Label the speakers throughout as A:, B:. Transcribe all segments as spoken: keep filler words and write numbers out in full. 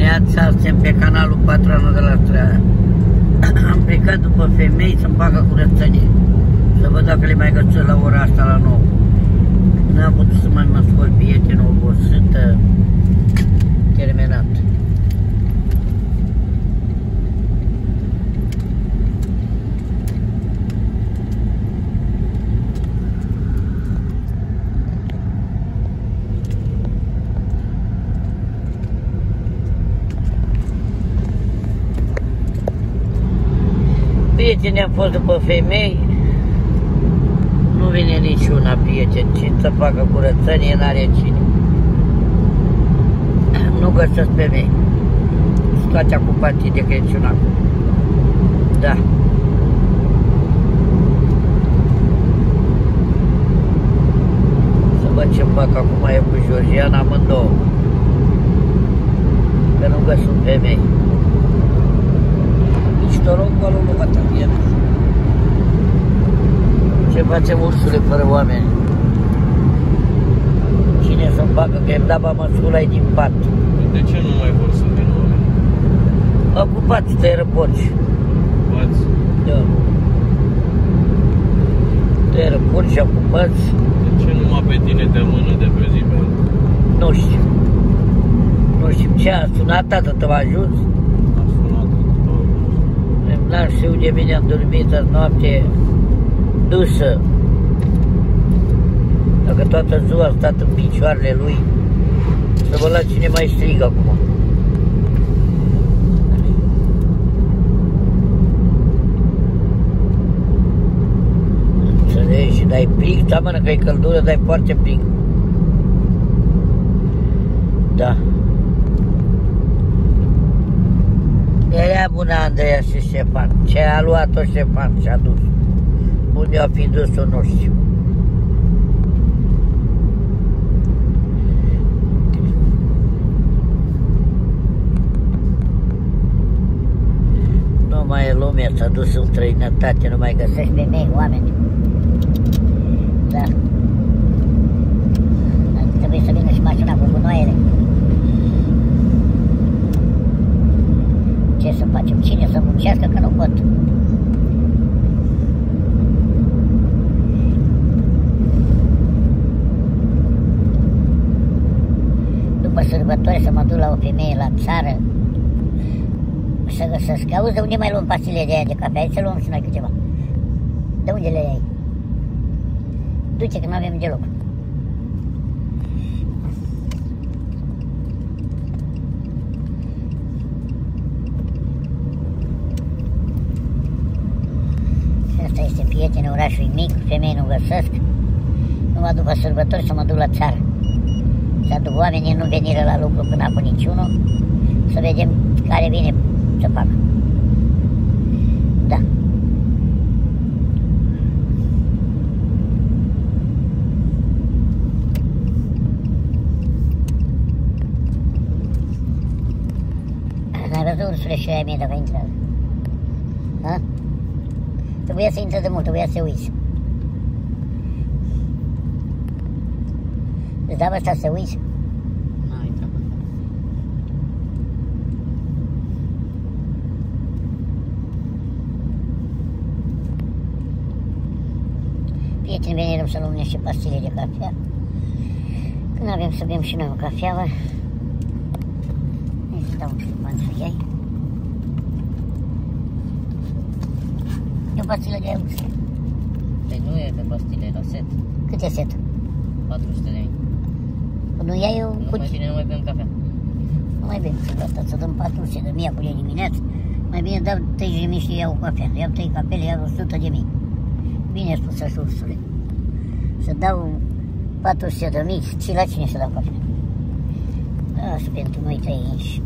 A: dimineața, suntem pe canalul Patronul de la Strada. Am plecat după femei să-mi facă curățenie, să văd dacă le mai găsesc la ora asta la nouă. N-am putut să mai mă scol prietenul, obosită, terminat. Prieteni, am fost după femei, nu vine niciuna, prieteni, cine să facă curățenie, n-are cine. Nu găsesc femei, sunt toate ocupate de Crăciun acum. Da. Să văd ce fac acum eu cu Georgiana, amândouă, că nu găsesc femei. Acolo nu va trebui. Ce facem, ursule, fără oameni? Cine să-mi facă, că îmi daba măsculai din pat?
B: De ce nu mai vor să vină oameni?
A: Ocupați, tăieră porci.
B: Ocupați?
A: Da. Tăieră porci, ocupați.
B: De ce numai pe tine te mână de pe zi pe altă?
A: Nu știu. Nu știu ce a sunat, tată, te-a ajuns? N-am știu de bine am dormit azi noapte dusă. Dacă toată ziua a stat în picioarele lui, să văd la cine mai strigă acum. Înțelegi? Dai prig, da, mână, că e căldură, dai foarte prig. Da. Era bună Andreea și Ștefan. Ce a luat-o Ștefan și a dus. Unde a fi dus-o, nu știu. Nu mai e lumea, s-a dus în străinătate, nu mai găsești femei, oameni. Da. Trebuie să vină și mașina cu gunoaiele. Ce să facem? Cine să muncească, că nu pot? După sărbători să mă duc la o femeie la țară să găsesc. Auzi, de unde mai luăm pastile de aia de cafea? Hai să luăm și noi câteva. De unde le iei? Du-te, că nu avem deloc. Asta este, prieteni, orașul e mic, femei nu găsesc. Numai după sărbători să mă duc la țară. Să aduc oamenii, nu venire la lucru până acum niciunul. Să vedem care vine să facă. Da. N-ai văzut, ursule, și aia mie dacă intră? Ha? Trebuia să intre de mult, trebuia să se uiți. Îți dau ăsta să se uiți?
C: N-a intrat.
A: Prieteni, venirăm să luăm niște pastile de cafea. Când avem să bem și noi o cafeavă. Îți dau un șlipan să iei. E o pastilă de aia.
C: Păi nu e pe pastile, la set.
A: Cât e setul?
C: patru sute de mii.
A: Nu iai eu
C: Nu
A: cu...
C: mai bine nu mai bem cafea.
A: Nu mai bem, să gata, să dăm patru sute de mii acum de dimineață. Mai bine dau treizeci de mii și iau cafea. Iau trei cafele, iau o sută de mii. Bine spus așa, ursule. Să dau patru sute de mii, și la cine să dau cafea? Asta pentru noi trei inși.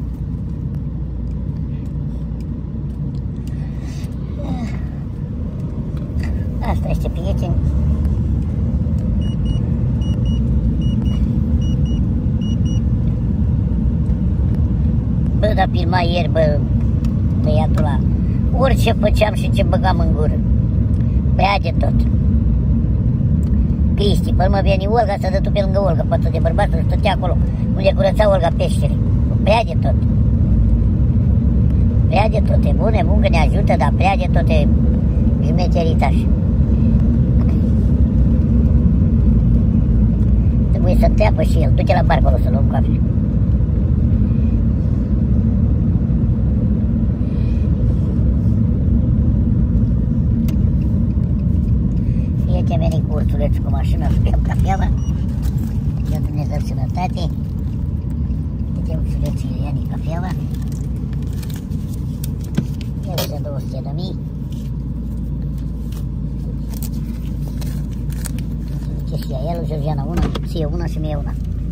A: Asta este, prieteni. Bă, dar filma ieri, bă, băiatul ăla. Orice făceam și ce băgam în gură. Băia de tot. Cristi, până mă veni Olga, să dă tu pe lângă Olga, poate de bărbat, să stătea acolo, unde curăța Olga peștele. Băia de tot. Prea de tot e bun, e bun că ne ajută, dar prea de tot e jmecheritaș. Trebuie să teapă și el. Du-te la bar acolo să luăm cafea. Prieteni, veni cu ursulețul cu mașina să beau cafeaua. Dă Dumnezeu sănătate. Dă ursulețul Iulianii cafeaua. Este două sute de mii. Și a el, Georgiana una, ție una și mie una.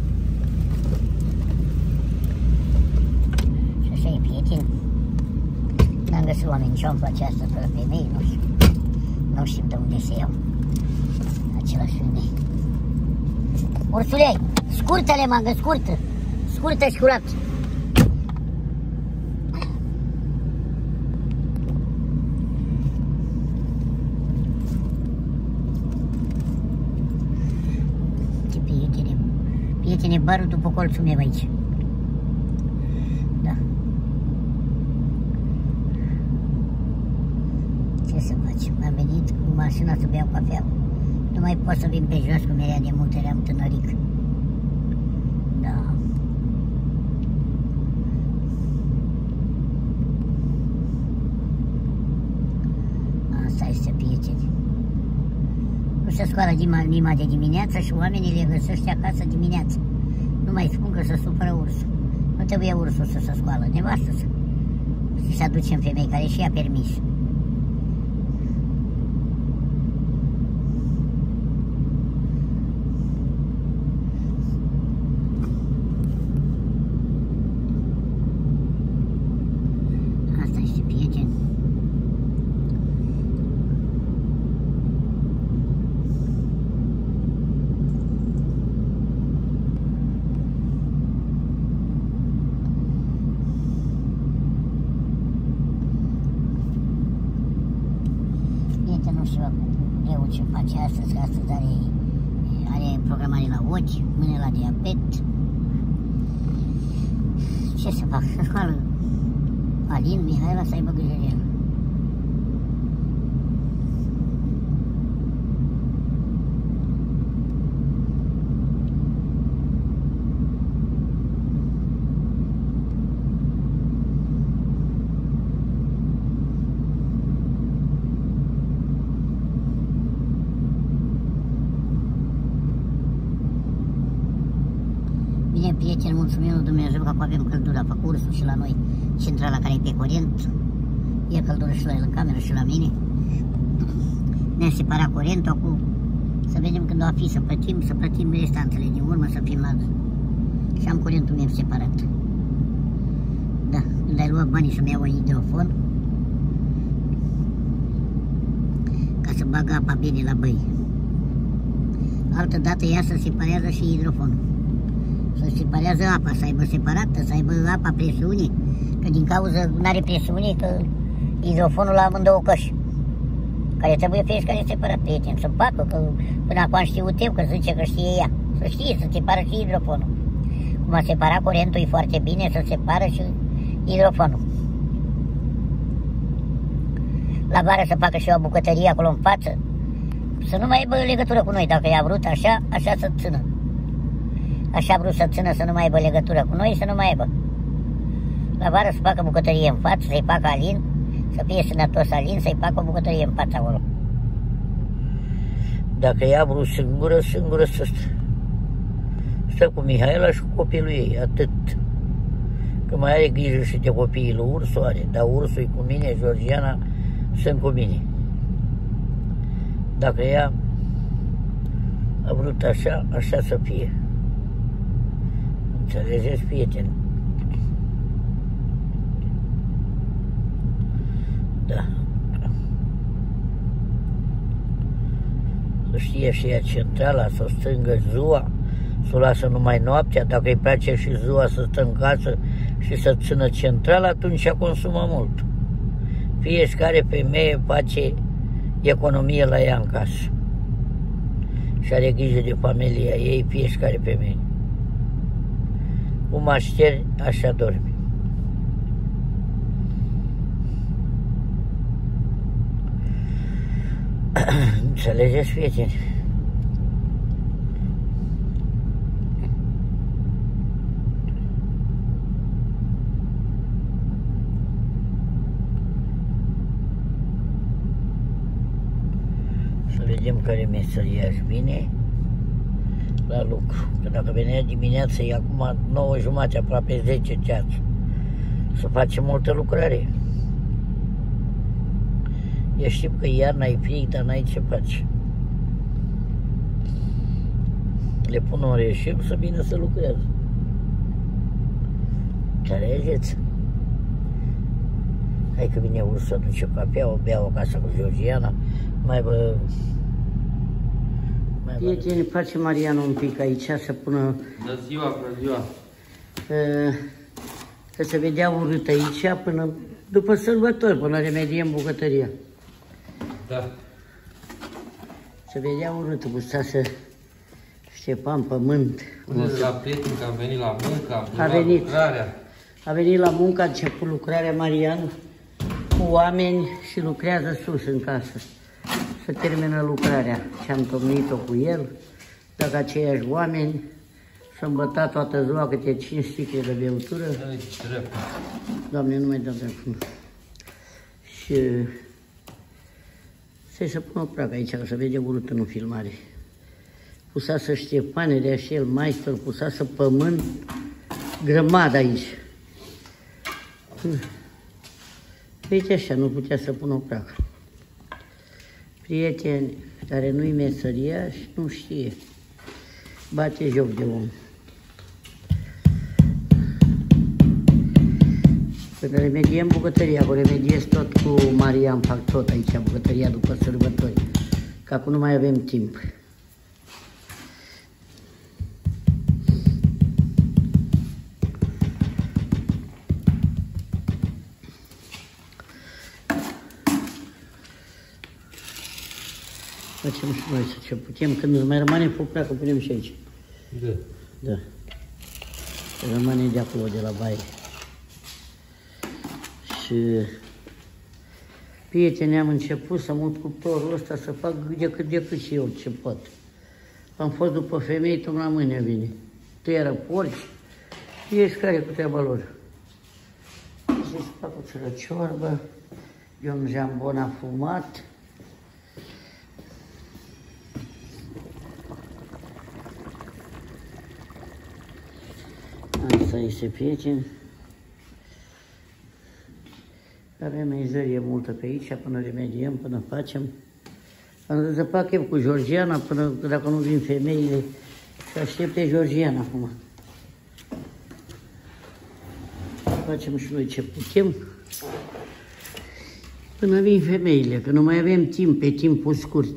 A: Și așa e, prieteni. N-am găsit oameni ce-o-mi face asta fără femei, nu știu. Nu știu de unde se iau același femei. Ursule, scurtă-le, mangă, scurtă. Scurtă și curat. Prietene, barul după colțul meu aici. Da. Ce să facem? Am venit cu mașina să beau cafea. Nu mai pot să vin pe jos cum era de multe, eram tânăric. Da. Asta este, prieteni. Nu se scoală inima de dimineață și oamenii le găsește acasă dimineața. Nu mai spun că se supără ursul. Nu trebuie ursul să se scoală, nevastă să se aduce în femei care și-a permis. Asta este, prieteni. Nu știu eu ce face astăzi, că astăzi are, are programare la ochi, mâine la diabet. Ce să fac? Să scoală Alin, Mihaela să aibă grijă de el. Bine, prieteni, mulțumim lui Dumnezeu că acum avem căldură, a făcut ursul și la noi, centrala care e pe curent, e căldură și la el în cameră și la mine. Ne-a separat curentul, acum să vedem când va fi să plătim, să plătim restantele din urmă, să fim la... Și am curentul meu separat. Da, când ai luat banii să-mi iau un hidrofon, ca să bagă apa bine la băi. Altă dată ea să separează și hidrofonul. Să separează apa, să aibă separată, să aibă apa presiunii, că din cauza nu are presiune, că hidrofonul la amândouă căși, care trebuie fiecare separat, prieteni, să facă, că până acum am știut eu, că zice că știe ea, să știe, să separă și hidrofonul. Cum a separat curentul, e foarte bine să separă și hidrofonul. La vară să facă și o bucătărie acolo în față, să nu mai aibă legătură cu noi, dacă i-a vrut așa, așa să țină. Așa a vrut să țină, să nu mai aibă legătură cu noi, să nu mai aibă. La vară să facă bucătărie în față, să-i facă Alin, să fie sănătos Alin, să-i facă o bucătărie în față acolo. Dacă ea a vrut singură, singură să stă. Stă cu Mihaela și cu copilul ei, atât. Că mai are grijă și de copiii lui Ursu are, dar Ursul e cu mine, Georgiana sunt cu mine. Dacă ea a vrut așa, așa să fie. Înțelegeți, prieteni? Da. Să știe și ea centrala, să strângă ziua, să o lasă numai noaptea, dacă îi place și ziua să stă în casă și să țină centrala, atunci ea consumă mult. Fiecare femeie face economie la ea în casă și are grijă de familia ei, fiecare femeie. Cum așteri, așa dormi. Înțelegeți, prieteni? Să vedem care meseriaș vine la lucru. Că dacă venea dimineața, e acum nouă jumate, aproape zece ceasul. Să facem multă lucrare. Eu știu că iarna e frig, dar n-ai ce faci. Le pun un reșim să vină să lucrează. Înțelegeți? Hai că vine ursul să duce cafea, o beau acasă cu Georgiana. Mai vă... Prieteni, face Marian un pic aici să pună...
B: Bună ziua, bună ziua!
A: Că se vedea urât aici până după sărbători, până remediem bucătăria.
B: Da.
A: Se vedea urât, gustase Ștefan pământ.
B: Puneți la prieteni că am venit la muncă, am
A: a venit.
B: lucrarea.
A: A venit la muncă, a început lucrarea Marian cu oameni și lucrează sus în casă. Să termină lucrarea și am domnit-o cu el, dacă aceiași oameni s-a îmbătat toată ziua câte cinci sticle de beutură. Doamne, nu mai dau de și să-i să pună o pracă aici, că se vede urât în filmare. Pusasă Ștefane, de așa el maestor, pusasă pământ, grămadă aici. Uite așa, nu putea să pună o pracă. Prieteni care nu-i meseriaș, nu știe. Bate joc de om. Când remediem bucătăria, că remediez tot cu Marian, fac tot aici bucătăria după sărbători. Că acum nu mai avem timp. Facem și noi să ce putem, când îți mai rămâne focul, că punem și aici.
B: Da.
A: Da. Rămâne de acolo, de la baie. Și prieteni, am început să mut cuptorul ăsta, să fac de cât de cât și eu ce pot. Am fost după femei, tot la mâine vine. Tăieră porci, ești care cu treaba lor. Și să fac o țără ciorbă, eu un jambon afumat. Asta este, prieteni. Avem mizerie multă pe aici, până remediem, până facem. Am zis să fac eu cu Georgiana, până dacă nu vin femeile, și aștepte Georgiana acum. Facem și noi ce putem, până vin femeile, că nu mai avem timp, pe timpul scurt.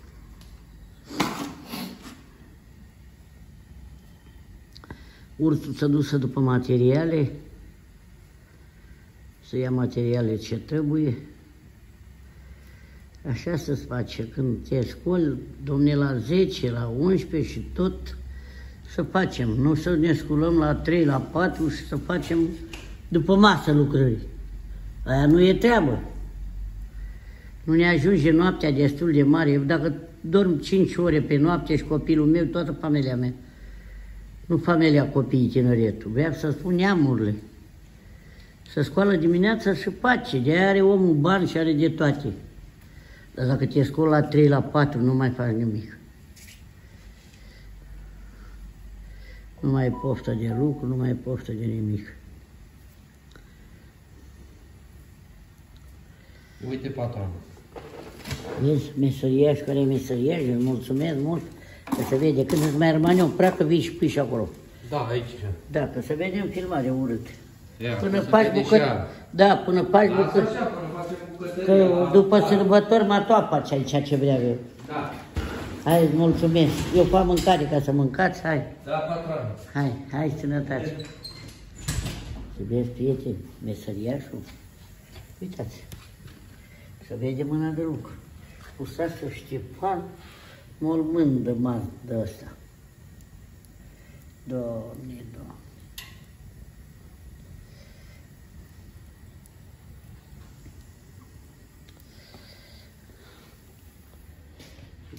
A: Ursul s-a dus după materiale, să ia materiale ce trebuie. Așa se face, când te scoli, domne, la zece, la unsprezece și tot să facem. Nu să ne sculăm la trei, la patru și să facem după masă lucrări. Aia nu e treabă. Nu ne ajunge noaptea destul de mare. Eu dacă dorm cinci ore pe noapte și copilul meu, toată familia mea, nu familia copiii, tineretul, vreau să spun neamurile. Să scoală dimineața și face, de-aia are omul bani și are de toate. Dar dacă te scoli la trei, la patru, nu mai faci nimic. Nu mai ai poftă de lucru, nu mai ai poftă de nimic.
B: Uite, patron.
A: Vezi, meseriaș care e meseriaș, îți mulțumesc mult. Că se vede, când îți mai rămâne o pracă, vii și pui și acolo.
B: Da, aici.
A: Da, că se vede în filmare urât.
B: Ia,
A: până faci bucătărie. Da, până faci bucătărie. Că după sărbători mă toapă aici ce vreau eu.
B: Da.
A: Hai, îți mulțumesc. Eu fac mâncare ca să mâncați, hai.
B: Da, patron.
A: Hai, hai, sănătate. Să vezi, prieteni, meseriașul. Uitați, să vede mâna de lucru. Pusase Ștefan mormânt de mari de ăsta. Doamne, Doamne.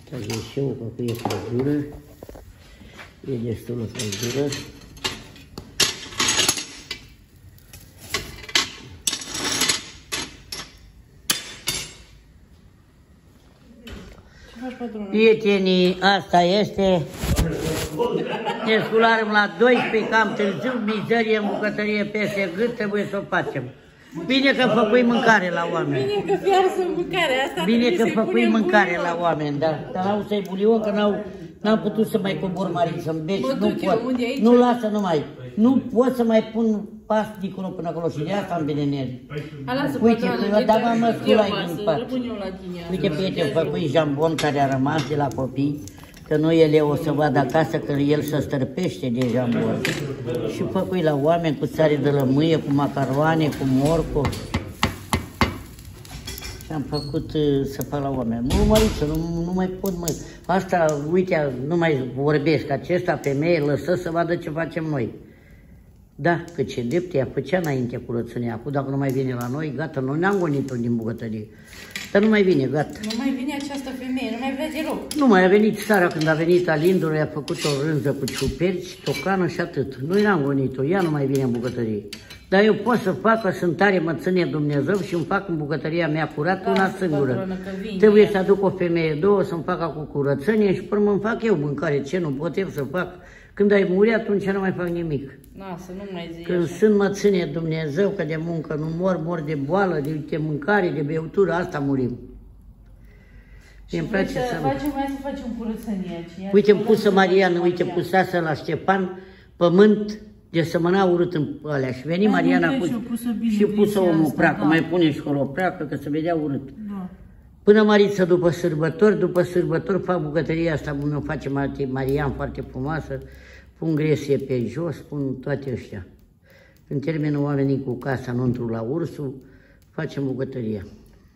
A: Asta gheșeul, că e căldură. E destul de căldură. Prietenii, asta este. Ne scularăm la doisprezece, cam târziu, mizerie în bucătărie peste gât, trebuie să o facem. Bine că făcui mâncare la oameni.
D: Bine că fiarsă mâncare, asta
A: Bine că făcui mâncare la oameni, dar n-au să-i bulion, că n-au putut să mai cobor Mariță în beci, nu pot. Nu lasă numai. Nu pot să mai pun pas dincolo până acolo și de asta am venenez. Uite, dar m-am măsculat din pat. Uite, prieten, făcui jambon care a rămas de la copii, că nu ele o să vadă acasă, că el se stărpește de jambon. Și făcui la oameni cu sare de lămâie, cu macaroane, cu morco. Și am făcut uh, să fac la oameni. Nu, Măriță, nu, nu mai pot, mă. Asta, uite, nu mai vorbesc. Acesta, femeie, lăsă să vadă ce facem noi. Da, că ce drept ea făcea înainte curățenia. Acum, dacă nu mai vine la noi, gata, noi ne-am gonit-o din bucătărie. Dar nu mai vine, gata.
D: Nu mai vine această femeie, nu mai vrea deloc.
A: Nu mai a venit seara când a venit Alindul, i-a făcut o rânză cu ciuperci, tocană și atât. Noi n-am gonit-o, ea nu mai vine în bucătărie. Dar eu pot să fac, că sunt tare, mă ține Dumnezeu și îmi fac în bucătăria mea curat da, una singură. Trebuie să aduc o femeie, două, să-mi facă cu curățenie și până îmi fac eu mâncare. Ce nu pot eu să fac? Când ai murit, atunci nu mai fac nimic.
D: Na, să nu mai zici
A: Când
D: așa.
A: sunt, mă ține Dumnezeu, că de muncă nu mor, mor de boală, de, de mâncare, de beutură, asta murim.
D: Și îmi place să facem, mai să facem curățenie.
A: Uite, îmi pusă Marian, uite, pusese la Ștefan pământ de sămâna urât în alea. Și veni Mariana cu, și pusă omul pracă, mai pune și acolo pracă, că se vedea urât.
D: Da.
A: Până Mariță, după sărbători, după sărbători fac bucătăria asta, cum o face Marian, foarte frumoasă, pun gresie pe jos, pun toate ăștia. Când termină oamenii cu casa înăuntru la ursul, facem bucătăria.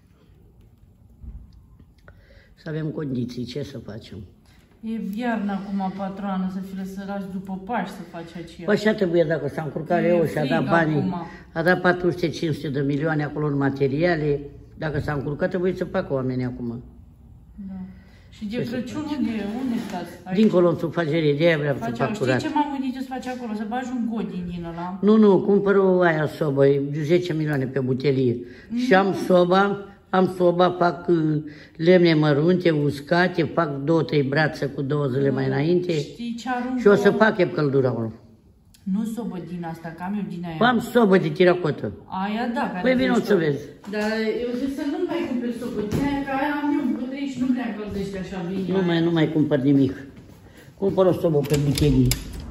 A: Să avem condiții, ce să facem?
D: E iarna acum, patroană, să fie să lași după Paști să faci aceea.
A: Păi așa trebuie, dacă s-a încurcat eu și a dat banii, acum. A dat patru sute cinci sute de milioane acolo în materiale, dacă s-a încurcat trebuie să facă oamenii acum.
D: Da. Și de Crăciun unde, unde stați? Aici?
A: Dincolo în sufragerie, de aia vreau să fac curat.
D: Știi ce m-am gândit să faci acolo? Să bagi un godin din ăla?
A: Nu, nu, cumpăr o aia sobă, zece milioane pe butelie. Mm. Și am soba, am soba, fac lemne mărunte, uscate, fac două, trei brațe cu două zile mai înainte.
D: Știi ce aruncă?
A: Și o să fac eu căldură acolo.
D: Nu sobă din asta, că am eu din aia.
A: Am sobă de tiracotă.
D: Aia da, care
A: păi vino să vezi.
D: Dar eu zic să nu mai cumperi sobă din aia, că aia am eu bucătărie și nu prea încălzește așa bine.
A: Nu mai, nu mai cumpăr nimic. Cumpăr o sobă pe butelie.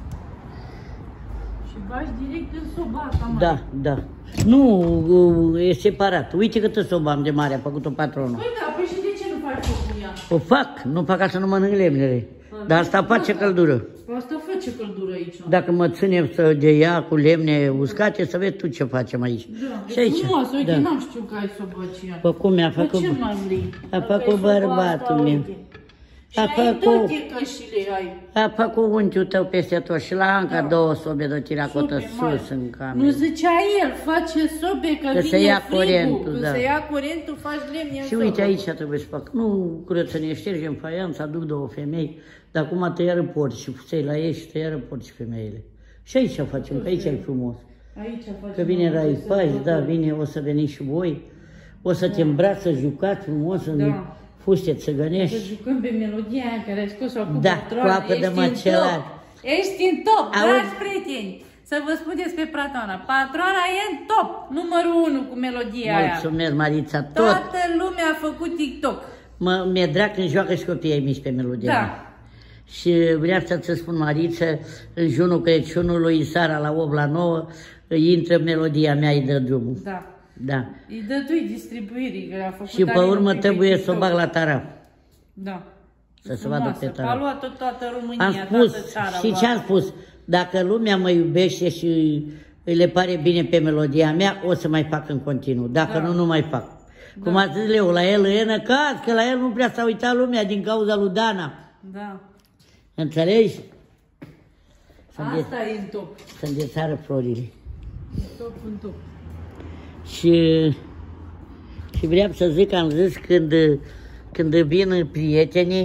D: Și bagi direct în soba asta, mă.
A: Da, da. Nu, e separat. Uite câtă sobă am de mare, a făcut-o patronul.
D: Păi da, păi și de ce nu faci foc cu ea?
A: O fac, nu fac ca să nu mănânc lemnele. Dar asta face căldură.
D: Asta face căldură aici.
A: Dacă mă ținem să de ea cu lemne uscate, să vezi tu ce facem aici.
D: Da,
A: și aici.
D: Frumos, uite,
A: da.
D: n-am știut că ai sobă aceea.
A: Păi cum mi-a făcut?
D: Ce mai vrei?
A: A făcut bărbatul meu.
D: Și ai toate cășile ai.
A: A făcut unchiul tău peste tot și la Anca da. două sobe de tiracotă sus în cameră.
D: Nu zicea el, face sobe că, că vine
A: să ia
D: frigul,
A: curentul,
D: că
A: da.
D: să ia curentul, faci lemne în
A: Și
D: sobă.
A: uite aici trebuie să fac. Nu curățenie, ștergem faianța, aduc două femei, dar acum tăiară porci și pusei la ei și tăiară porci femeile. Și aici facem, că aici e frumos.
D: Aici facem.
A: Că vine Raipaș, da, vine, o să veniți și voi. O să te îmbrați, să jucați frumos în da. fuste țăgănești.
D: Să jucăm pe melodia aia care ai scos-o acum.
A: Da, cu apă de măcelar.
D: Ești în top, dragi prieteni. Să vă spun despre Patroana. Patroana e în top, numărul unu cu melodia aia.
A: Mulțumesc, Marița, tot.
D: Toată lumea a făcut TikTok.
A: Mă, mi-e drag când joacă și copiii mici pe melodia
D: da.
A: aia. Și vreau să-ți spun, Mariță, în jurul Crăciunului, seara la opt la nouă, intră melodia mea, îi dă drumul.
D: Da.
A: Da.
D: Îi dădui distribuirii, că a făcut.
A: Și pe urmă trebuie să o bag la taraf.
D: Da.
A: Să se vadă pe taraf.
D: A luat tot toată România,
A: am spus,
D: toată țara.
A: Și ce am spus? Dacă lumea mă iubește și îi le pare bine pe melodia mea, o să mai fac în continuu. Dacă da. nu, nu mai fac. Da. Cum a zis Leu, la el e năcaz, că la el nu prea s-a uitat lumea din cauza lui Dana.
D: Da.
A: Înțelegi?
D: Asta e în top.
A: Să-mi desară florile.
D: În top, în top.
A: Și, și vreau să zic, am zis, când, când vin prietenii,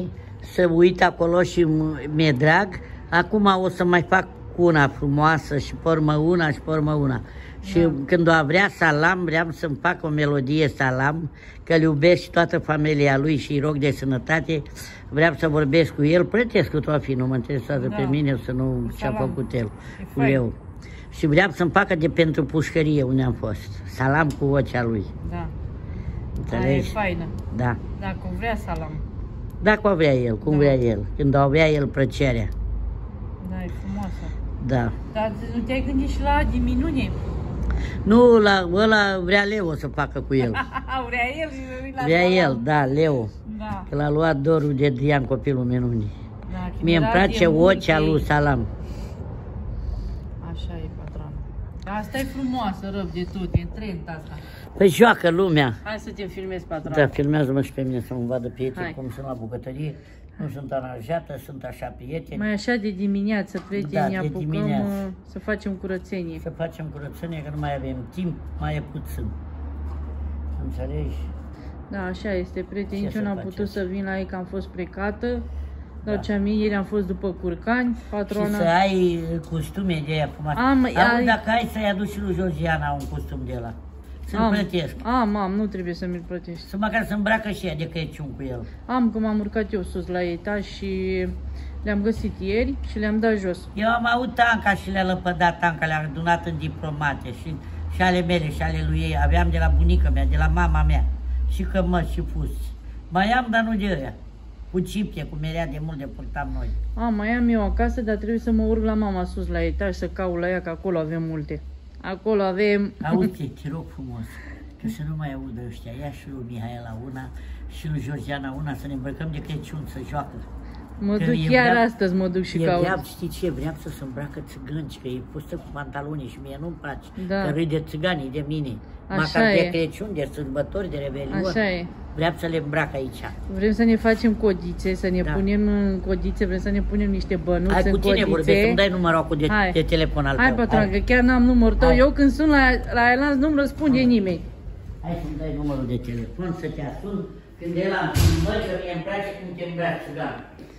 A: să uit acolo și mi-e drag. Acum o să mai fac una frumoasă și pe urmă una și pe urmă una. Și da. Când o vrea Salam, vreau să-mi fac o melodie Salam, că îl iubesc și toată familia lui și îi rog de sănătate. Vreau să vorbesc cu el, plătesc cu tot fi, nu mă interesează da. Pe mine să nu ce-a făcut el cu eu. Și vreau să-mi facă de pentru pușcărie unde am fost. Salam cu vocea lui.
D: Da.
A: Înțelegi?
D: Aia e faină.
A: Da.
D: Dacă o vrea Salam.
A: Dacă o vrea el, cum da. Vrea el. Când o vrea el plăcerea.
D: Da, e frumoasă.
A: Da.
D: Dar nu te-ai gândit și la diminunie?
A: Nu, la ăla vrea Leo să facă cu el.
D: Vrea el? La
A: vrea el, da, Leo.
D: Da.
A: Că l-a luat dorul de Dian, copilul minunii. Da, mie îmi place vocea lui Salam.
D: Așa e, patrona. Asta e frumoasă, rău de tot, e în trend asta.
A: Păi joacă lumea.
D: Hai să te filmezi, patrona.
A: Da, filmează-mă și pe mine să mă vadă prieteni cum sunt la bucătărie. Nu sunt aranjată, sunt așa prieteni.
D: Mai așa de dimineață, prieteni, da, apucăm dimineață. Să facem curățenie.
A: Să facem curățenie, că nu mai avem timp, mai e puțin. Înțelegi?
D: Da, așa este, prieteni. Nici eu n-am putut să vin la ei, că am fost plecată. Dar da. Ce am ieri am fost după curcani, patrona.
A: Și să ai costume de aia frumoase. Am, ai... dacă ai să-i aduci și lui Georgiana un costum de ăla. Să-l plătesc.
D: Am, am, nu trebuie să mi-l plătești.
A: Să măcar să îmbracă și ea de Crăciun cu el.
D: Am, cum am urcat eu sus la etaj și le-am găsit ieri și le-am dat jos.
A: Eu am avut Tanca și le-a lăpădat Tanca, le-am adunat în diplomate și, și ale mele și ale lui ei. Aveam de la bunica mea, de la mama mea. Și cămăți și fuzi. Mai am, dar nu de ăia. Cu cipte, cum era de mult de purtam noi.
D: A, mai am eu acasă, dar trebuie să mă urc la mama sus la etaj să caut la ea, că acolo avem multe. Acolo avem...
A: Auzi, te rog frumos, că să nu mai audă ăștia. Ia și lui Mihaela una și lui Georgiana una, să ne îmbrăcăm de Crăciun, să joacă.
D: Mă că duc chiar vreau, astăzi, mă duc și caut.
A: Vreau, știi ce, vreau să se îmbracă țigănci, că e pusă cu pantaloni și mie nu-mi place.
D: Da.
A: Că râde țiganii de mine.
D: Așa
A: Măcar
D: e.
A: de Crăciun, de sărbători, de Revelion.
D: Așa e.
A: Vreau să le îmbrac aici.
D: Vrem să ne facem codițe, să ne
A: da.
D: Punem în codițe, vrem să ne punem niște bănuți
A: Hai,
D: în
A: cu tine
D: codițe.
A: vorbesc, să-mi dai numărul de, de telefon al
D: Hai,
A: tău.
D: Hai, patron, că chiar n-am numărul tău. Hai. Eu când sun la, la Elanț nu-mi răspunde Hai. Nimeni.
A: Hai să-mi dai numărul de telefon, să te asund. Când el am filmări, că mie îmi place cum te îmbraci, țigan.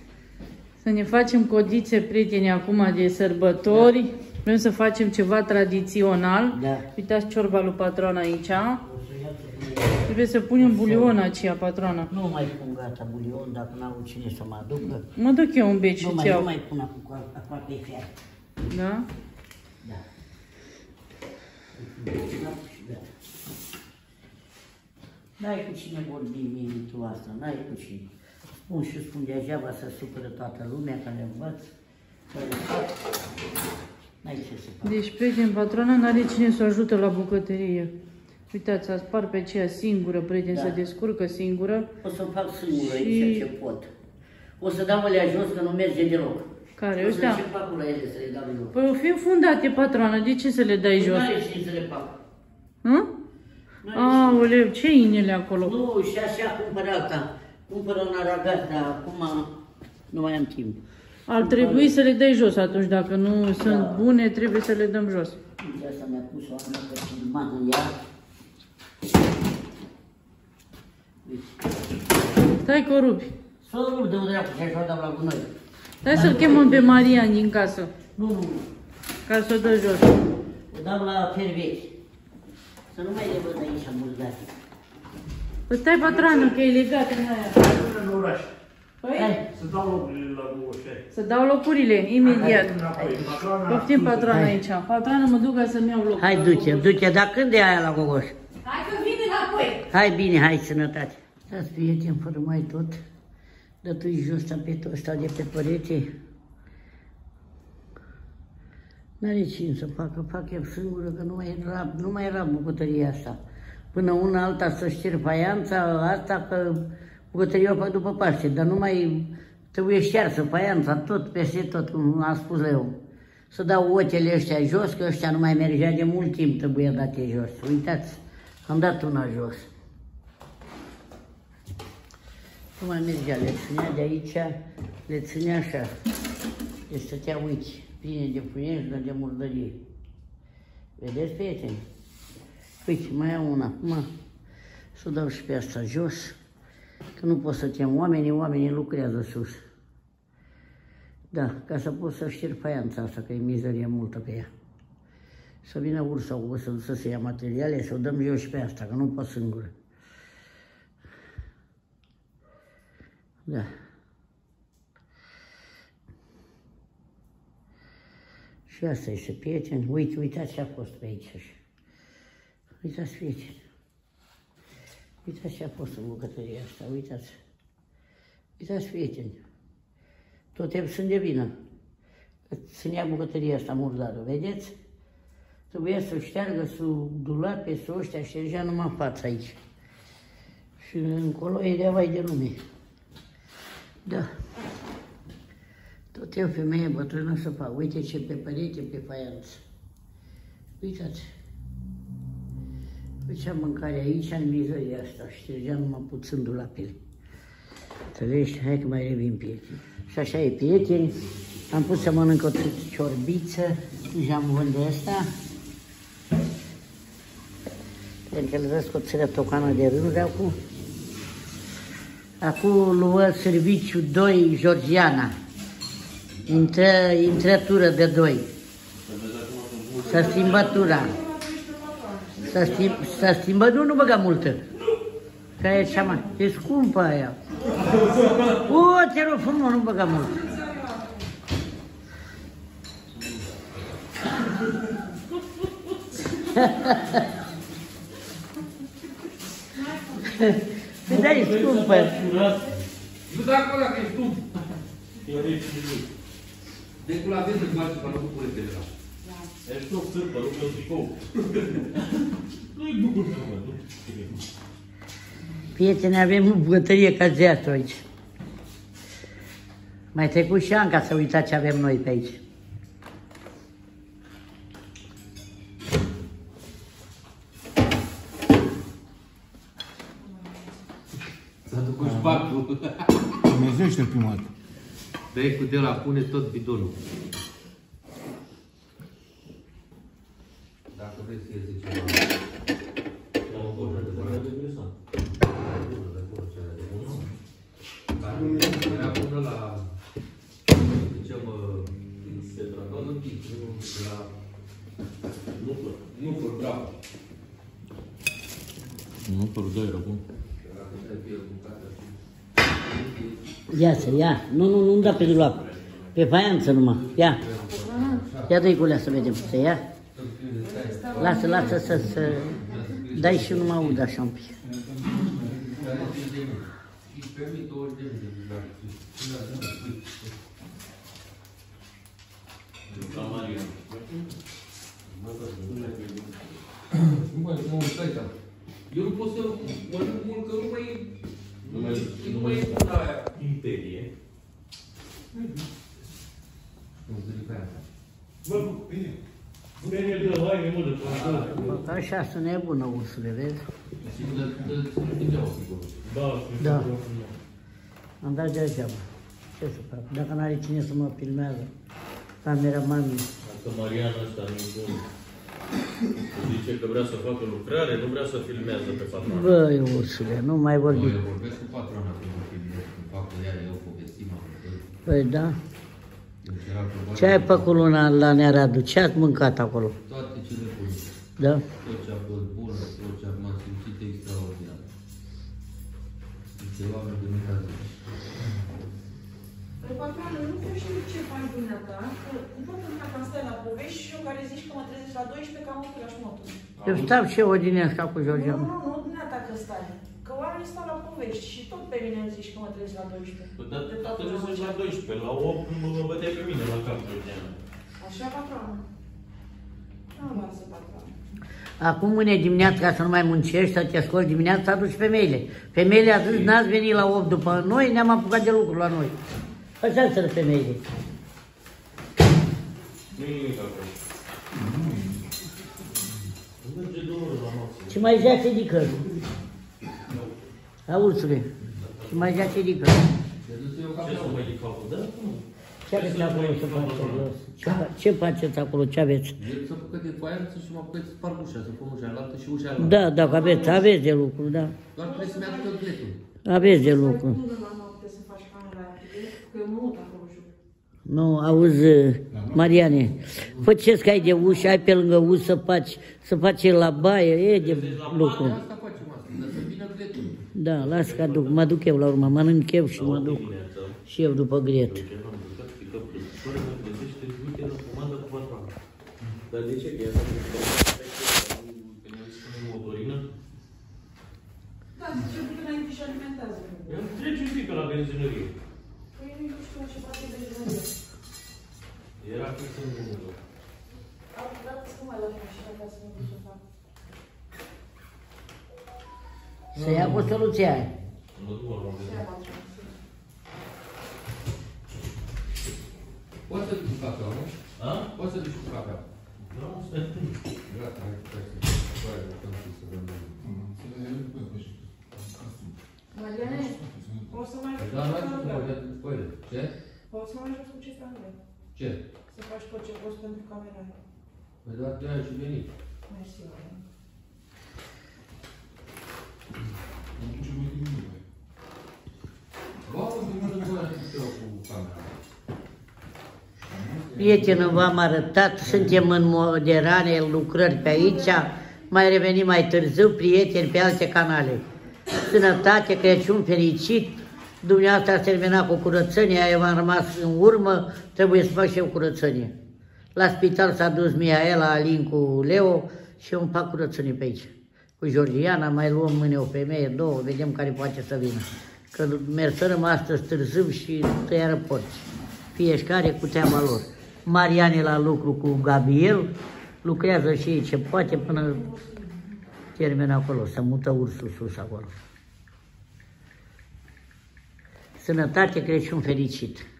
D: Să ne facem codițe, prieteni, acum de sărbători. Da. Vrem să facem ceva tradițional.
A: Da.
D: Uitați ciorba lui patron aici. Trebuie să punem bulion aceea, patrona.
A: Nu mai pun gata bulion, dacă n-au cine să mă aducă.
D: Mă duc eu un bec și
A: nu
D: ți iau.
A: Nu mai pun acum, acum că e fiat.
D: Da?
A: Da. N-ai cu cine vorbi mie tu asta, n-ai cu cine. Spun și spun degeaba să supără toată lumea, că le învăț. N-ai ce să fac.
D: Deci, prieten, patrona n-are cine să o ajută la bucătărie. Uitați, a spart pe aceea singură, prieten, da. Se descurcă singură.
A: O să fac singură și... aici ce pot. O să dau alea jos, că nu merge deloc.
D: Care?
A: O
D: Ăștia?
A: să ce fac cu la ele să le dau jos.
D: Păi o fi fundate, patrona, de ce să le dai jos?
A: Nu are cine să le fac.
D: Hă? Aoleu, ce inele acolo?
A: Nu, și așa cumpără alta. Cumpără un aragat, dar acum nu mai am timp.
D: Ar trebui să le dai jos atunci, dacă nu da. Sunt bune, trebuie să le dăm jos.
A: Uite, asta mi-a pus o ană pe filmat în ea.
D: Stai că o rupi.
A: Să o rup de o dreaptă și așa o dau la gunoi.
D: Hai să-l chemăm pe Marian din casă.
A: Nu, nu.
D: Ca să o dă jos.
A: O dau la ferveți. Să nu mai le văd aici muldate.
D: Păi stai, patrană, că e legat în aia.
E: În oraș.
D: Păi?
E: Să dau locurile la douăzeci.
D: Să dau locurile, imediat. Poftim patrană aici. Patrană, mă duc ca să-mi iau locul.
A: Hai, duce, duce, dar când e aia la Gogoș?
D: Hai că vin înapoi.
A: Hai bine, hai, sănătate. Dați, prieteni, fără mai tot. Dă-tu-i jos tapetul ăsta de pe perete. N-are cine să facă, fac eu singură, că nu mai era, nu mai era bucătăria asta. Până una alta să șterg faianța asta, că bucătăria o fac după Paște, dar nu mai trebuie ștearsă faianța, tot, peste tot, cum am spus eu. Să dau otele ăștia jos, că ăștia nu mai mergea de mult timp, trebuie date jos. Uitați, am dat una jos. Nu mai mergea, le ținea de aici, le ținea așa. Deci stătea, uite, pline de puienjă, de murdărie. Vedeți, prieteni? Uite, mai am una acum. Să o dau și pe asta jos. Că nu pot să chem oamenii, oamenii lucrează sus. Da, ca să pot să șterg faianța asta, că e mizerie multă pe ea. Să vină ursa o să ducă să ia materiale, să o dăm jos și pe asta, că nu pot singură. Da. Și asta este, prieteni. Uite, uitați ce a fost pe aici. Uitați, prieteni. Uitați ce a fost în bucătăria asta, uitați. Uitați, prieteni. Tot timpul sunt de vină. Să-mi ia bucătăria asta murdară, vedeți? Trebuia să șteargă sub dulape, să ăștia, ștergea numai fața aici. Și încolo era vai de lume. Da. Tot e o femeie bătrână să fac. Uite ce pe perete, pe faianță. Uitați. Făcea mâncare aici, în mizeria asta. Ștergea numai puțin dulapele. Înțelegi? Hai că mai revin, prieteni. Și așa e, prieteni. Am pus să mănânc o ciorbiță cu jambon de ăsta. Încălzesc o țără tocană de rând acum. Acum luă serviciu doi Georgiana. Intră, intrătură de doi. S-a schimbat tura. S-a schimbat, s-a schimbat, nu, nu băga multă. Că e cea mai, e scumpă aia. O, te rog frumos, nu băga mult. Păi da, e scumpă.
B: Nu da acolo că e scump. De cu la vezi de place, că nu cu pure pe ăla.
E: Ești tot sârpă, nu pe tricou. Nu-i bucur să mă duc.
A: Prieteni, avem o bucătărie ca zeatul aici. Mai trecut și an ca să uitați ce avem noi pe aici.
B: S-a ducut șpacul.
F: Dumnezește prima dată.
B: Becul de la pune tot bidonul. Dacă vrei să iei ceva. La o bună de bună de interesant. Bună de bună, cea de bună. Dar era bună la, zicem, se tragă în timp, la nufăr, nufăr, bravo.
F: Nufăr, da, era bun.
A: Ia să ia. Nu, nu, nu-mi da pe dulap. Pe faianță numai. Ia. Ia dă-i culea să vedem. Să ia. Lasă, lasă să să dai și numai aud așa un pic.
B: Eu nu pot să mănânc mult, că nu mai... Nu mai, nu mai e bună aia.
E: Imperie.
B: Nu zic pe aia.
E: Bă, bine. Bine de la haine, mă, de până.
A: Așa sunt nebună, ursule, vezi?
B: Și de degeaba, sigur.
E: Da,
A: Da. Am dat degeaba. Ce să fac? Dacă n-are cine să mă filmează, camera mami.
E: Dacă Mariana ăsta nu-i bun. Zice că vrea să facă lucrare, nu vrea să filmează pe patrona.
A: Băi, ursule, nu mai vorbi.
B: Eu vorbesc cu patrona când mă filmez, când fac cu ea, eu povestim acolo.
A: Păi da. Ce ai făcut luna la Nearadu? Ce ați mâncat acolo?
B: Toate cele bune.
A: Da?
B: Tot ce a fost bun, tot ce m-am simțit extraordinar. Niște oameni de mica zi.
G: Păi, patroană, nu știu ce faci dumneata, că în toată lumea când stai la povești și eu care zici că mă trezesc la douăsprezece, cam același motul.
A: Eu stau și eu odinească cu Georgiana.
G: Nu, nu, nu, dumneata că stai. Că oamenii stau la povești și tot pe mine îmi zici că mă trezesc la douăsprezece.
E: Păi, dar te trezești la douăsprezece, la opt nu mă băteai pe mine la cap, Georgiana.
G: Așa, patroană? Nu, lasă, patroană.
A: Acum mâine dimineața, ca să nu mai muncești, să te scoți dimineața, aduci femeile. Femeile atunci n-ați venit la opt după noi, ne-am apucat de lucru la noi. Așa sunt femeile.
E: Nu-i nimic acolo. Merge două ore la masă.
A: Și mai zace dică. Auțule, și mai zace dică.
E: Ce să mai dic acolo? Da?
A: Ce aveți acolo să faceți? Ce, ce faceți acolo? Ce aveți?
B: El s-a apucat de faianță și m-a apucat să sparg ușa, să pun ușa alaltă și ușa alaltă.
A: Da, dacă aveți, aveți de lucru, da.
B: Doar trebuie să-mi aducă gletul.
A: Aveți de lucru.
G: Nu la noapte să faci camera aia, că eu mă mut acolo și
A: Nu, auzi, Mariane, fă ce ai de ușă, ai pe lângă ușă să faci, să faci la baie, e de lucru.
B: Asta facem asta, dar să vină gretul.
A: Da, las că duc, mă duc eu la urmă, mănânc eu și mă duc și eu după gret.
E: Dar de ce? Că ea s-a motorină?
G: da, zice că înainte și alimentează.
E: Ea trece un pic la benzinărie.
G: Păi nu știu ce face de benzinărie.
E: Era cât în numărul.
G: Am dat să nu mai lași mașina ca să nu duc să fac.
A: Să ia cu soluția aia.
E: Mă duc la benzinărie.
B: Poți să duci cu cafea, nu?
E: A?
B: Poți să duci cu cafea.
E: Da, stai.
B: Gata, hai că stai să faci, să vedem.
G: Mariane, o să mai
B: Da, mai duci cu cafea, păi, ce?
G: o să mai jos cu ce camera.
B: Ce?
G: Să faci tot ce poți pentru camera.
B: Păi da, de-aia și venit.
G: Mersi, Mariane.
B: Ba, nu te mă cu camera.
A: Prietenă, v-am arătat, suntem în moderane lucrări pe aici, mai revenim mai târziu, prieteni pe alte canale. Sănătate, Crăciun fericit, dumneavoastră ați terminat cu curățenia, eu am rămas în urmă, trebuie să fac și eu curățenie. La spital s-a dus Mihaela, Alin cu Leo și eu îmi fac curățenie pe aici. Cu Georgiana, mai luăm mâine o femeie, două, vedem care poate să vină. Că mersărăm astăzi târziu și tăiară porci. Fiecare cu teama lor. Mariane la lucru cu Gabriel, lucrează și ei ce poate până termină acolo, să mută ursul sus acolo. Sănătate, Crăciun fericit!